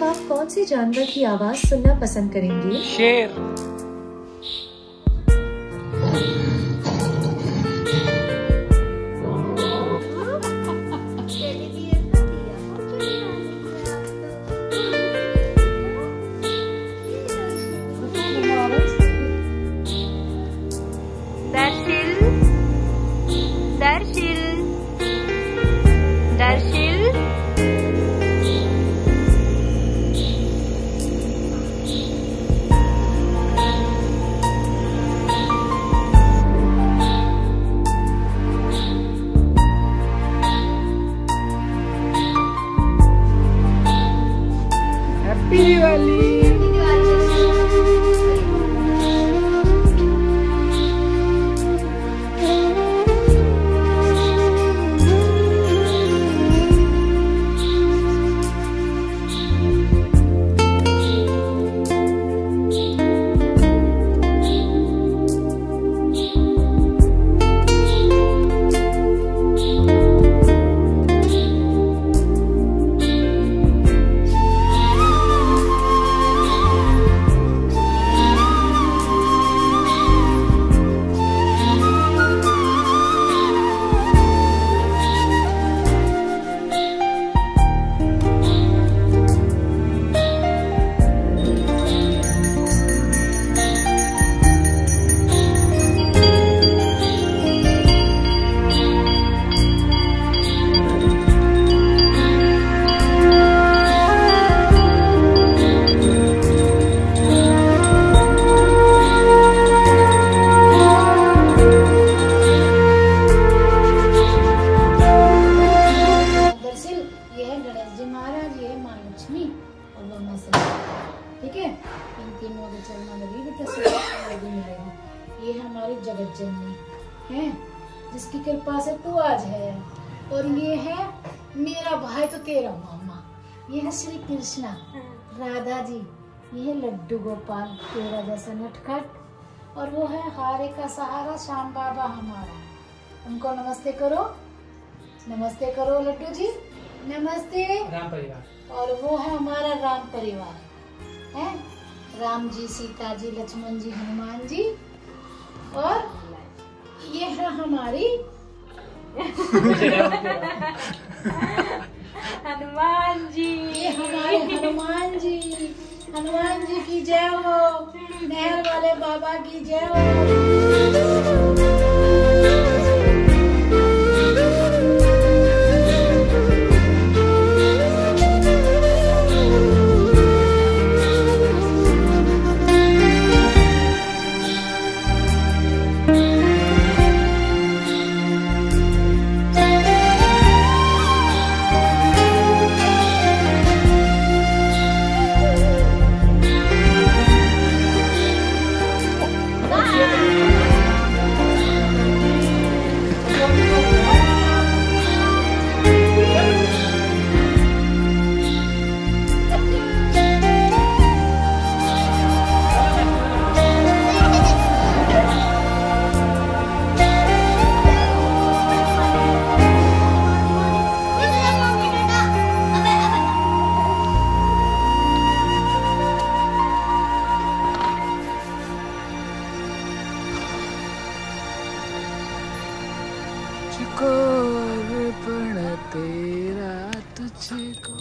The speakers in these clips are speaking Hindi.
आप कौन से जानवर की आवाज सुनना पसंद करेंगे? शेर। दर्शिल, दर्शिल, दर्शिल। हैप्पी दिवाली। ठीक है, इन तीनों के चरणों में भी मिलेगा। ये हमारी जगत जननी है जिसकी कृपा से तू आज है, और ये है मेरा भाई तो तेरा मामा, ये है श्री कृष्णा राधा जी, ये है लड्डू गोपाल तेरा जैसा नटखट, और वो है हारे का सहारा श्याम बाबा हमारा। उनको नमस्ते करो, नमस्ते करो लड्डू जी, नमस्ते। राम परिवार। और वो है हमारा राम परिवार है, राम जी, सीता जी, लक्ष्मण जी, हनुमान जी, और ये है हमारी हनुमान जी। ये हमारे हनुमान जी, हनुमान जी की जय हो, नहर वाले बाबा की जय हो। तुझको अर्पण तेरा तुझको,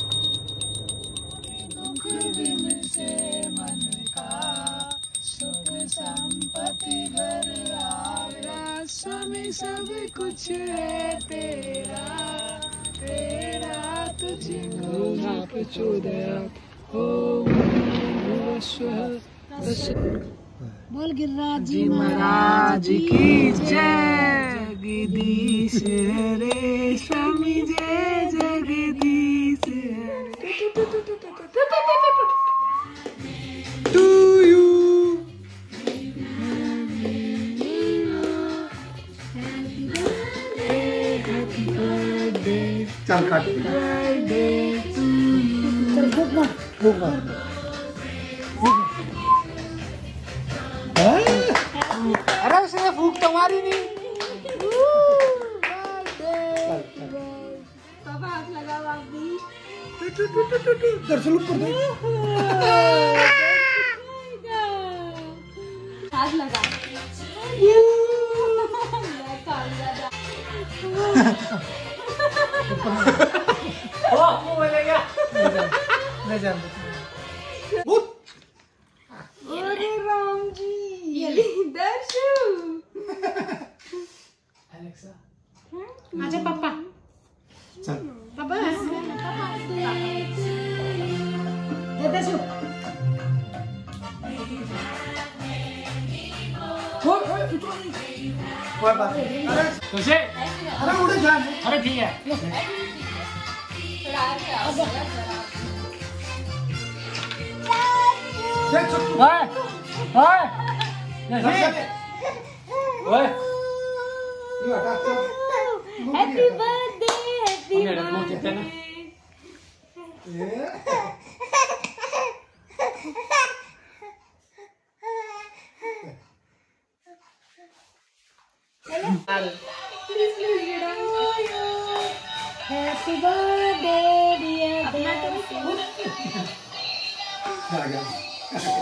दुख दिन से मन का सुख संपत्ति घर आया, स्वामी सब कुछ है तेरा, तेरा तुझको प्रचोदयात्। ओम नमः शिवाय। बोल गिरिराज जी महाराज की जय, जगदीश हरे स्वामी जय, जगदीश हरे। टू यू हैप्पी बर्थडे, चल काट बर्थडे टू यू। चल फूक मार, फूक मार। अरे उसने फूक तो मारी नहीं। पापा हाथ लगाओ आप भी। दरअसल ऊपर दे। हाथ लगा। मैं जान अरे राम जी, दर्शु। एलेक्सा आजा पापा। चल पापा दे दर्शु। कोई बात नहीं। अरे उड़े जान। अरे ठीक है। ओए ओए ओए happy birthday, happy birthday. Happy birthday dear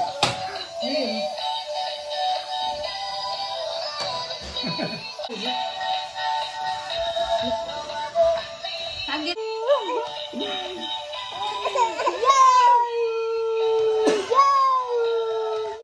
Darshu.